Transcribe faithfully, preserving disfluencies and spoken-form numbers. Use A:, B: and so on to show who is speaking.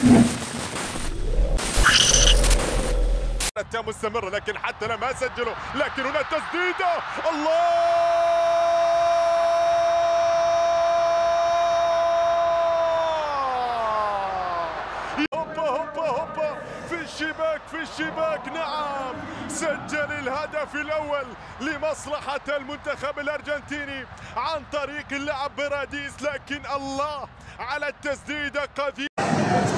A: مستمرة لكن حتى لما سجلوا، لكن هنا تسديدة. الله هوبا هوبا هوبا في الشباك في الشباك. نعم، سجل الهدف الأول لمصلحة المنتخب الأرجنتيني عن طريق اللاعب براديس، لكن الله على التسديدة قذيرة.